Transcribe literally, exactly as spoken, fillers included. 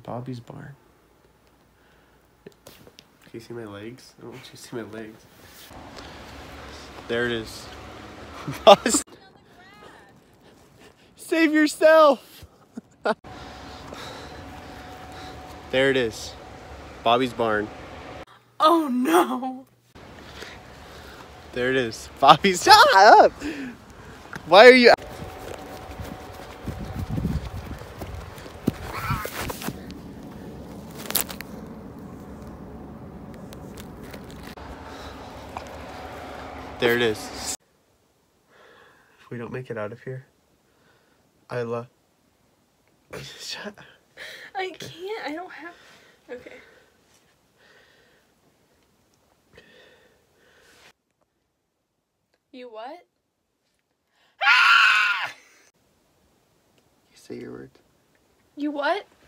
Bobbi's Barn. Can you see my legs? I don't want you to see my legs. There it is. Boss. Save yourself! There it is. Bobbi's Barn. Oh no! There it is. Bobbi's. Shut up! Why are you? There it is. If we don't make it out of here, I love. Shut up. I can't. I don't have. Okay. You what? You say your words. You what?